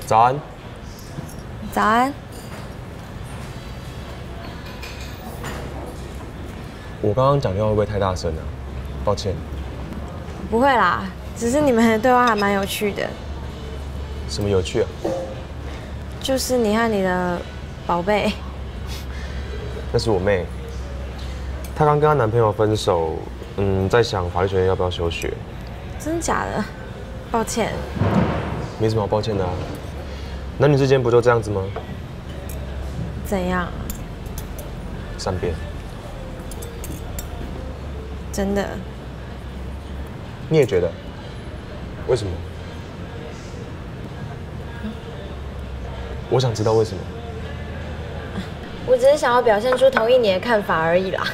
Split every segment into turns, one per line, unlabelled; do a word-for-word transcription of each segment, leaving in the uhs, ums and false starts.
早安。
早安。
我刚刚讲电话会不会太大声啊？抱歉。
不会啦，只是你们的对话还蛮有趣的。
什么有趣啊？
就是你和你的宝贝。
那是我妹。她刚跟她男朋友分手，嗯，在想法律学院要不要休学。
真假的？抱歉。
没什么好抱歉的啊。男女之间不就这样子吗？
怎样？
善变。
真的？
你也觉得？为什么？我想知道为什么。
我只是想要表现出同意你的看法而已啦。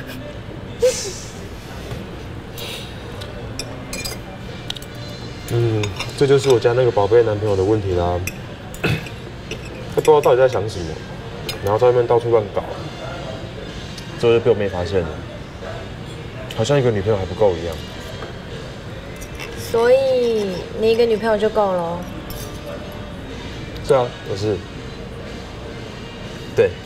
嗯，这就是我家那个宝贝男朋友的问题啦。他不知道到底在想什么，然后在外面到处乱搞，最后就被我妹发现了，好像一个女朋友还不够一样。
所以你一个女朋友就够了？
是啊，我是。对。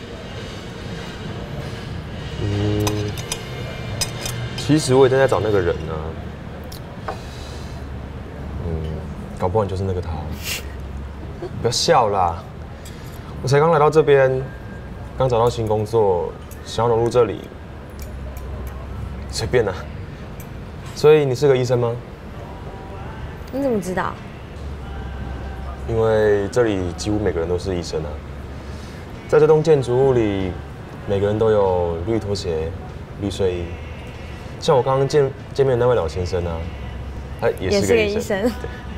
嗯，其实我也正在找那个人呢、啊。嗯，搞不好你就是那个他。不要笑啦，我才刚来到这边，刚找到新工作，想要融入这里，随便啦。所以你是个医生吗？
你怎么知道？
因为这里几乎每个人都是医生啊。在这栋建筑物里，每个人都有绿拖鞋、绿睡衣。像我刚刚见见面的那位老先生啊，他也是个医生。
也是个医生。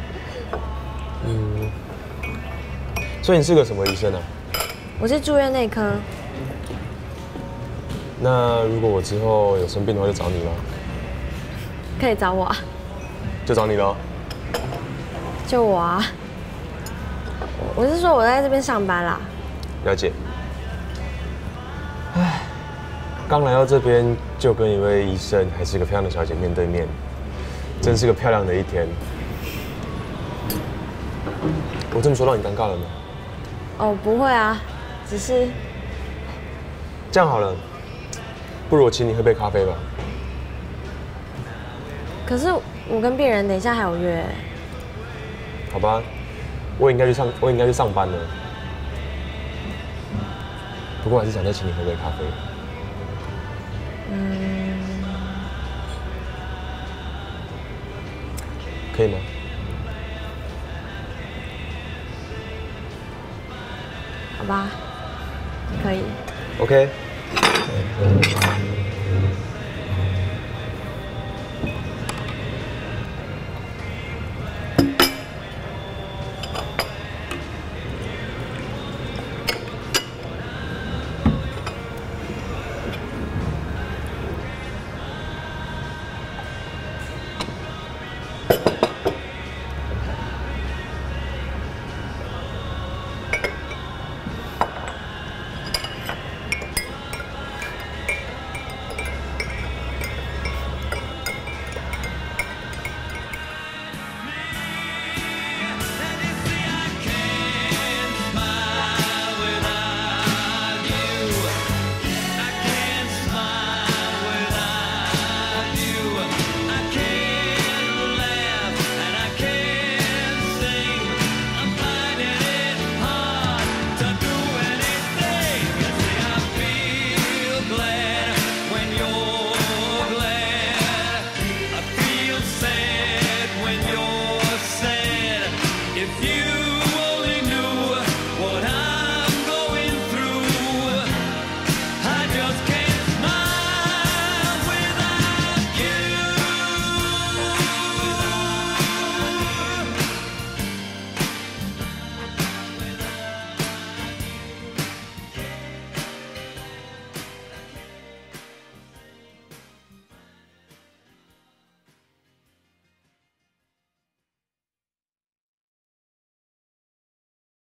嗯，所以你是个什么医生啊？
我是住院内科。
那如果我之后有生病的话，就找你了。
可以找我啊。
就找你了。
就我啊。我是说我在这边上班啦。
了解。唉，刚来到这边就跟一位医生还是个漂亮的小姐面对面，真是个漂亮的一天。我这么说让你尴尬了吗？
哦，不会啊，只是
这样好了，不如我请你喝杯咖啡吧。
可是我跟病人等一下还有约。
好吧，我也应该去上，我也应该去上班了。不过我还是想再请你喝杯咖啡。
嗯，
可以吗？
好吧，可以。
OK。